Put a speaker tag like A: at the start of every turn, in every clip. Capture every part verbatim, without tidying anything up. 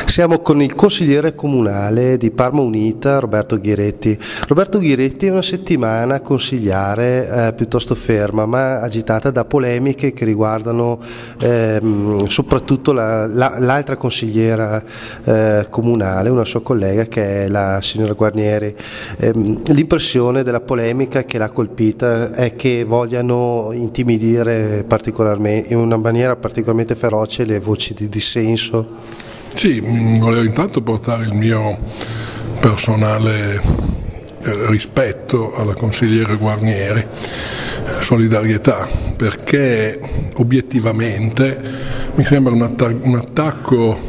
A: Siamo con il consigliere comunale di Parma Unita, Roberto Ghiretti. Roberto Ghiretti è una settimana consigliare eh, piuttosto ferma, ma agitata da polemiche che riguardano ehm, soprattutto l'altra la, la, consigliera eh, comunale, una sua collega che è la signora Guarnieri. Ehm, l'impressione della polemica che l'ha colpita è che vogliano intimidire particolarmente, in una maniera particolarmente feroce, le voci di dissenso.
B: Sì, volevo intanto portare il mio personale rispetto alla consigliera Guarnieri, solidarietà, perché obiettivamente mi sembra un, atta un attacco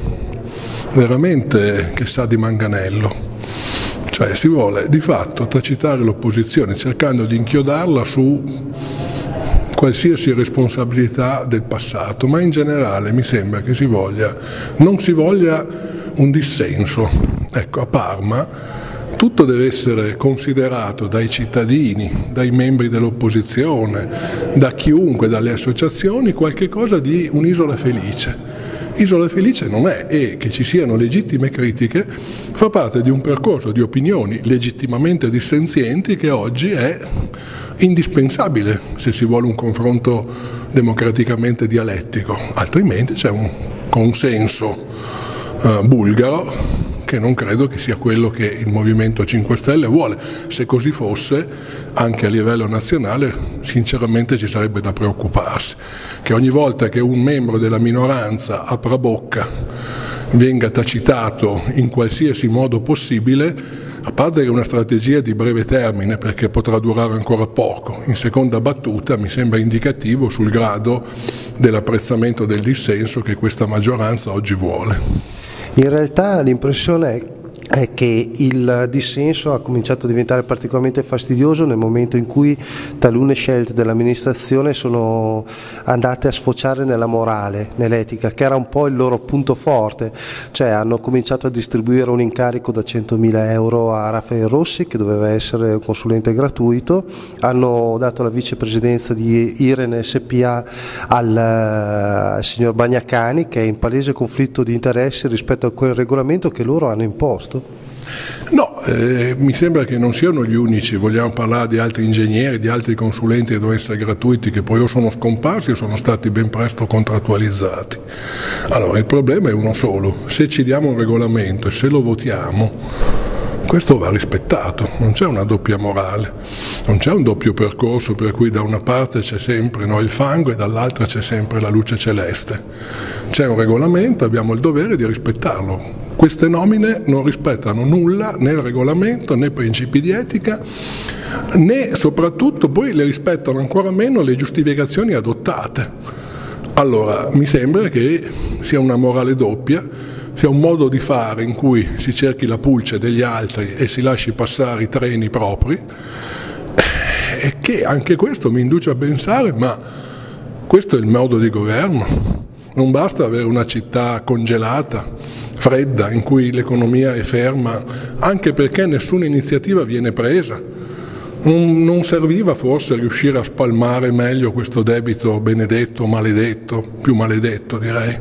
B: veramente che sa di manganello. Cioè si vuole di fatto tacitare l'opposizione cercando di inchiodarla su qualsiasi responsabilità del passato, ma in generale mi sembra che si voglia, non si voglia un dissenso. Ecco, a Parma tutto deve essere considerato dai cittadini, dai membri dell'opposizione, da chiunque, dalle associazioni, qualche cosa di un'isola felice. Isola felice non è, e che ci siano legittime critiche fa parte di un percorso di opinioni legittimamente dissenzienti che oggi è indispensabile se si vuole un confronto democraticamente dialettico, altrimenti c'è un consenso eh, bulgaro che non credo che sia quello che il Movimento cinque Stelle vuole. Se così fosse, anche a livello nazionale, sinceramente ci sarebbe da preoccuparsi, che ogni volta che un membro della minoranza apra bocca venga tacitato in qualsiasi modo possibile, a parte che è una strategia di breve termine perché potrà durare ancora poco, in seconda battuta mi sembra indicativo sul grado dell'apprezzamento del dissenso che questa maggioranza oggi vuole.
A: In realtà l'impressione è è che il dissenso ha cominciato a diventare particolarmente fastidioso nel momento in cui talune scelte dell'amministrazione sono andate a sfociare nella morale, nell'etica, che era un po' il loro punto forte. Cioè hanno cominciato a distribuire un incarico da centomila euro a Raffaele Rossi, che doveva essere un consulente gratuito, hanno dato la vicepresidenza di Irene S P A al, al signor Bagnacani, che è in palese conflitto di interessi rispetto a quel regolamento che loro hanno imposto.
B: No, eh, mi sembra che non siano gli unici, vogliamo parlare di altri ingegneri, di altri consulenti che devono essere gratuiti, che poi o sono scomparsi o sono stati ben presto contrattualizzati. Allora il problema è uno solo: se ci diamo un regolamento e se lo votiamo, questo va rispettato, non c'è una doppia morale, non c'è un doppio percorso per cui da una parte c'è sempre no, il fango e dall'altra c'è sempre la luce celeste. C'è un regolamento, abbiamo il dovere di rispettarlo. Queste nomine non rispettano nulla, né il regolamento, né principi di etica, né soprattutto poi le rispettano ancora meno le giustificazioni adottate. Allora mi sembra che sia una morale doppia, sia un modo di fare in cui si cerchi la pulce degli altri e si lasci passare i treni propri, e che anche questo mi induce a pensare: ma questo è il modo di governo? Non basta avere una città congelata, fredda, in cui l'economia è ferma, anche perché nessuna iniziativa viene presa. Non, non serviva forse riuscire a spalmare meglio questo debito benedetto, maledetto, più maledetto direi,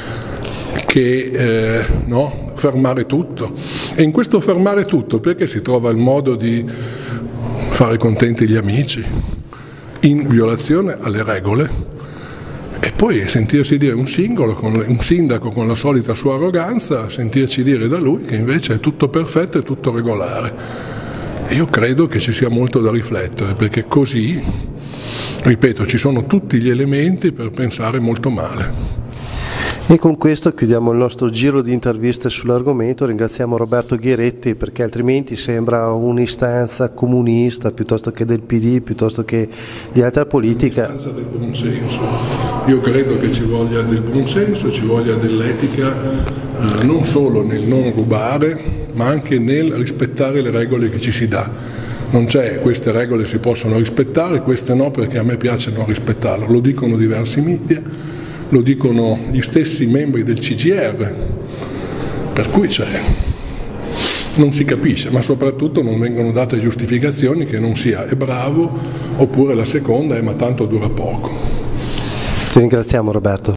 B: che eh, no, fermare tutto? E in questo fermare tutto perché si trova il modo di fare contenti gli amici, in violazione alle regole? E poi sentirsi dire un singolo, con, un sindaco con la solita sua arroganza, sentirci dire da lui che invece è tutto perfetto e tutto regolare. E io credo che ci sia molto da riflettere, perché così, ripeto, ci sono tutti gli elementi per pensare molto male.
A: E con questo chiudiamo il nostro giro di interviste sull'argomento. Ringraziamo Roberto Ghiretti, perché altrimenti sembra un'istanza comunista piuttosto che del P D, piuttosto che di altra politica.
B: Un'istanza del buonsenso. Io credo che ci voglia del buonsenso, ci voglia dell'etica, eh, non solo nel non rubare, ma anche nel rispettare le regole che ci si dà. Non c'è, queste regole si possono rispettare, queste no, perché a me piace non rispettarle. Lo dicono diversi media. Lo dicono gli stessi membri del C G I R, per cui cioè, non si capisce, ma soprattutto non vengono date giustificazioni che non sia è bravo, oppure la seconda è ma tanto dura poco.
A: Ti ringraziamo Roberto.